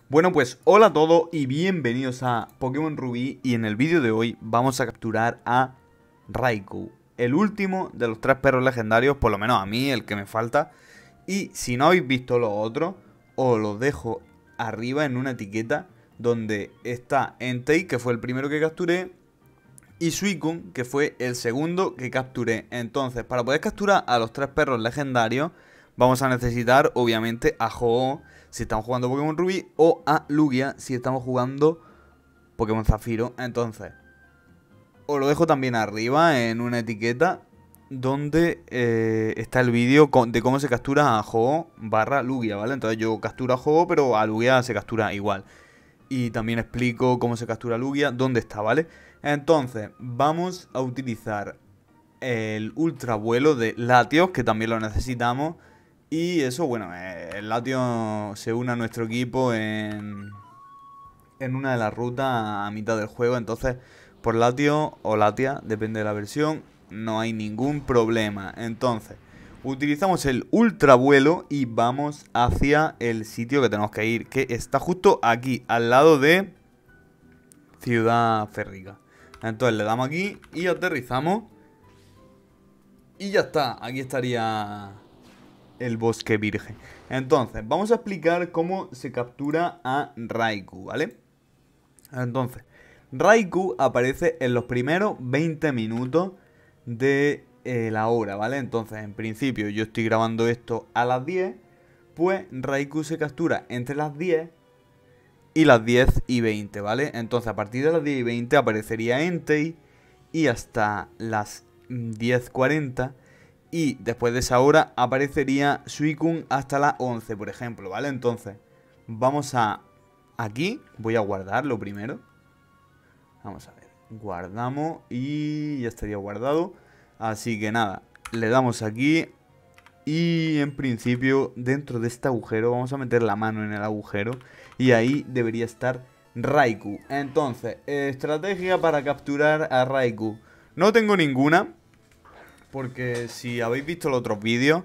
Bueno, pues hola a todos y bienvenidos a Pokémon Rubí. Y en el vídeo de hoy vamos a capturar a Raikou, el último de los tres perros legendarios, por lo menos a mí, el que me falta. Y si no habéis visto los otros, os los dejo arriba en una etiqueta donde está Entei, que fue el primero que capturé, y Suicune, que fue el segundo que capturé. Entonces, para poder capturar a los tres perros legendarios, vamos a necesitar, obviamente, a Ho-Oh si estamos jugando Pokémon Rubí, o a Lugia si estamos jugando Pokémon Zafiro. Entonces, os lo dejo también arriba en una etiqueta donde está el vídeo de cómo se captura a Ho-Oh barra Lugia, ¿vale? Entonces yo capturo a Ho-Oh, pero a Lugia se captura igual. Y también explico cómo se captura Lugia, dónde está, ¿vale? Entonces, vamos a utilizar el ultra vuelo de Latios, que también lo necesitamos. Y eso, bueno, el Latios se une a nuestro equipo en una de las rutas a mitad del juego. Entonces, por Latios o Latia, depende de la versión, no hay ningún problema. Entonces, utilizamos el ultra vuelo y vamos hacia el sitio que tenemos que ir, que está justo aquí, al lado de Ciudad Férrica. Entonces le damos aquí y aterrizamos. Y ya está, aquí estaría el bosque virgen. Entonces, vamos a explicar cómo se captura a Raikou, ¿vale? Entonces, Raikou aparece en los primeros 20 minutos de la hora, ¿vale? Entonces, en principio, yo estoy grabando esto a las 10. Pues Raikou se captura entre las 10 y las 10:20, ¿vale? Entonces, a partir de las 10:20 aparecería Entei y hasta las 10:40. Y después de esa hora aparecería Suicune hasta las 11, por ejemplo, ¿vale? Entonces, vamos a... Aquí voy a guardarlo primero. Vamos a ver. Guardamos y ya estaría guardado. Así que nada, le damos aquí. Y en principio, dentro de este agujero, vamos a meter la mano en el agujero. Y ahí debería estar Raikou. Entonces, estrategia para capturar a Raikou. No tengo ninguna, porque si habéis visto los otros vídeos,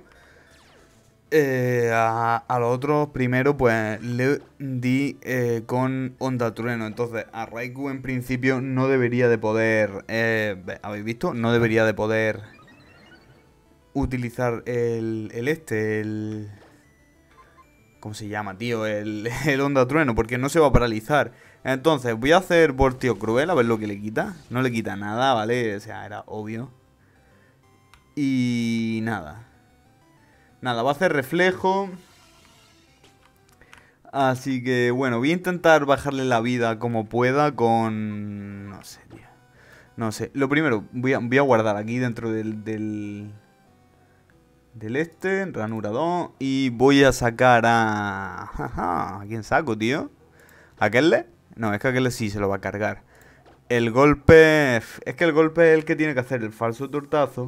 a los otros primero pues le di con Onda Trueno. Entonces a Raikou en principio no debería de poder, ¿habéis visto? No debería de poder utilizar el ¿cómo se llama, tío? El Onda Trueno, porque no se va a paralizar. Entonces voy a hacer Volteo Cruel, a ver lo que le quita. No le quita nada, ¿vale? O sea, era obvio. Y nada. Nada, va a hacer reflejo. Así que bueno, voy a intentar bajarle la vida como pueda con... No sé, tío. No sé. Lo primero, voy a guardar aquí dentro del ranura 2. Y voy a sacar a... ¿A quién saco, tío? ¿A Kelle? No, es que a Kelle sí se lo va a cargar. El golpe... Es que el golpe es el que tiene que hacer el falso tortazo.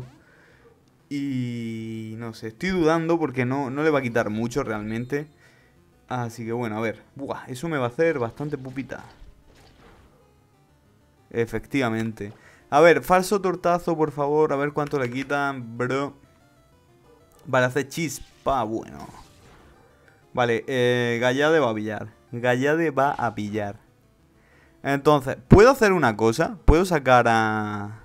Y no sé, estoy dudando porque no le va a quitar mucho realmente. Así que bueno, a ver. Buah, eso me va a hacer bastante pupita. Efectivamente. A ver, falso tortazo, por favor. A ver cuánto le quitan, bro. Vale, hace chispa, bueno. Vale, Gallade va a pillar. Gallade va a pillar. Entonces, ¿puedo hacer una cosa? ¿Puedo sacar a...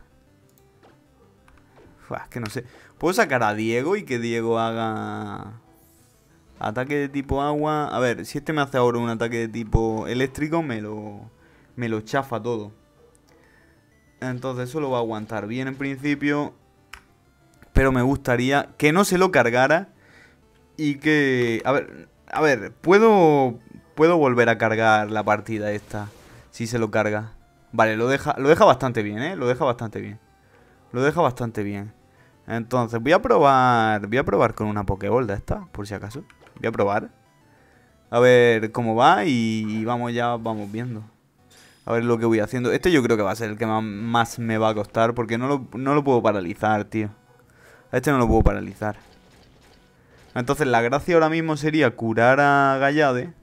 Es que no sé. ¿Puedo sacar a Diego y que Diego haga ataque de tipo agua? A ver, si este me hace ahora un ataque de tipo eléctrico, me lo chafa todo. Entonces eso lo va a aguantar bien en principio. Pero me gustaría que no se lo cargara. Y que... A ver, puedo volver a cargar la partida esta. Si se lo carga. Vale, lo deja bastante bien, ¿eh? Lo deja bastante bien. Lo deja bastante bien. Entonces voy a probar con una Pokéball de esta, por si acaso. Voy a probar. A ver cómo va y vamos viendo. A ver lo que voy haciendo. Este yo creo que va a ser el que más me va a costar, porque no lo puedo paralizar, tío. A este no lo puedo paralizar. Entonces la gracia ahora mismo sería curar a Gallade.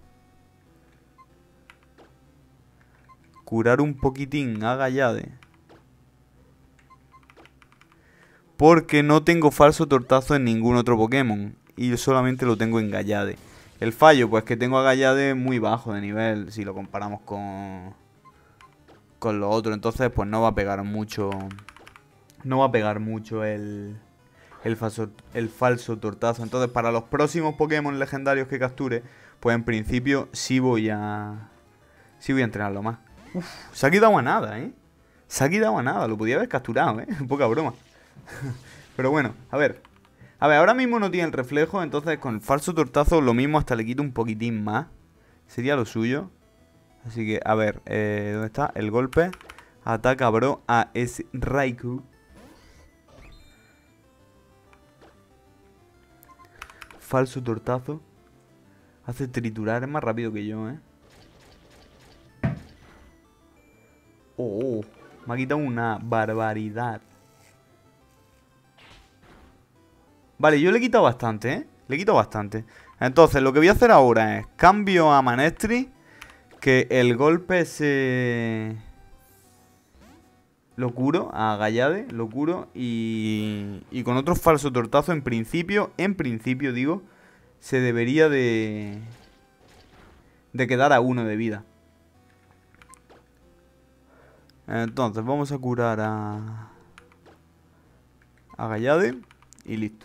Curar un poquitín a Gallade. Porque no tengo falso tortazo en ningún otro Pokémon. Y solamente lo tengo en Gallade. El fallo, pues que tengo a Gallade muy bajo de nivel si lo comparamos con lo otro. Entonces, pues no va a pegar mucho. No va a pegar mucho el falso tortazo. Entonces, para los próximos Pokémon legendarios que capture, pues en principio sí voy a entrenarlo más. Uf, se ha quedado a nada, ¿eh? Se ha quedado a nada, lo podía haber capturado, ¿eh? Poca broma. Pero bueno, a ver. A ver, ahora mismo no tiene el reflejo, entonces con el falso tortazo lo mismo hasta le quito un poquitín más. Sería lo suyo. Así que, a ver, ¿dónde está? El golpe. Ataca, bro, a ese Raikou. Falso tortazo. Hace triturar, es más rápido que yo, ¿eh? Oh, me ha quitado una barbaridad. Vale, yo le he quitado bastante, ¿eh? Le he quitado bastante. Entonces, lo que voy a hacer ahora es cambio a Manestri. Que el golpe se... Lo curo a Gallade, lo curo. Y con otro falso tortazo, en principio digo, se debería de quedar a 1 de vida. Entonces, vamos a curar a Gallade y listo.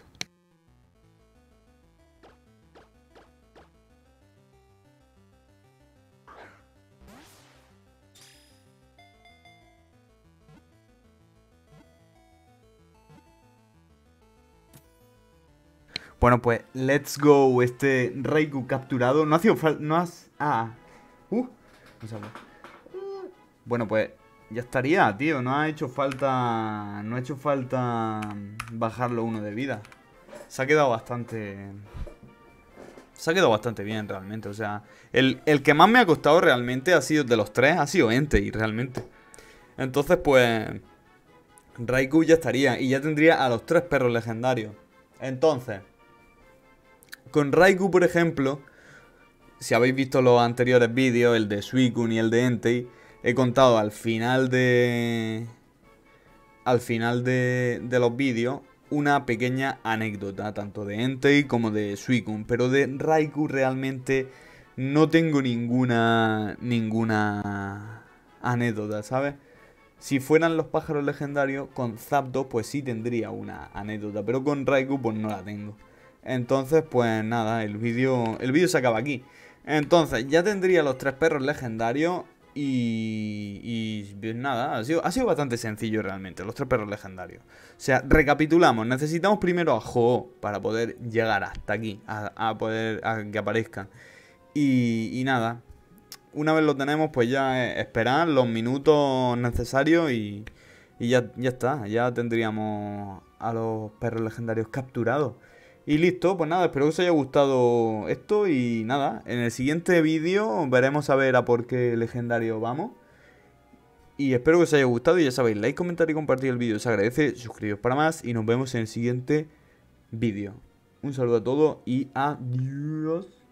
Bueno, pues, let's go. Este Raikou capturado. No ha sido falta... No has... No sabes. Bueno, pues, ya estaría, tío. No ha hecho falta... No ha hecho falta bajarlo 1 de vida. Se ha quedado bastante... Se ha quedado bastante bien, realmente. O sea, el que más me ha costado realmente ha sido de los 3, ha sido Entei, realmente. Entonces, pues... Raikou ya estaría. Y ya tendría a los 3 perros legendarios. Entonces... Con Raikou, por ejemplo, si habéis visto los anteriores vídeos, el de Suicune y el de Entei, he contado al final de los vídeos una pequeña anécdota, tanto de Entei como de Suicune. Pero de Raikou realmente no tengo ninguna anécdota, ¿sabes? Si fueran los pájaros legendarios, con Zapdos pues sí tendría una anécdota, pero con Raikou pues no la tengo. Entonces, pues nada, el vídeo se acaba aquí. Entonces, ya tendría los 3 perros legendarios y nada, ha sido bastante sencillo realmente, los 3 perros legendarios. O sea, recapitulamos, necesitamos primero a Ho-Oh para poder llegar hasta aquí, a que aparezcan. Y nada, una vez lo tenemos, pues ya es esperar los minutos necesarios y ya está, ya tendríamos a los perros legendarios capturados. Y listo, pues nada, espero que os haya gustado esto y nada, en el siguiente vídeo veremos a ver a por qué legendario vamos. Y espero que os haya gustado y ya sabéis, like, comentar y compartir el vídeo se agradece, suscribiros para más y nos vemos en el siguiente vídeo. Un saludo a todos y adiós.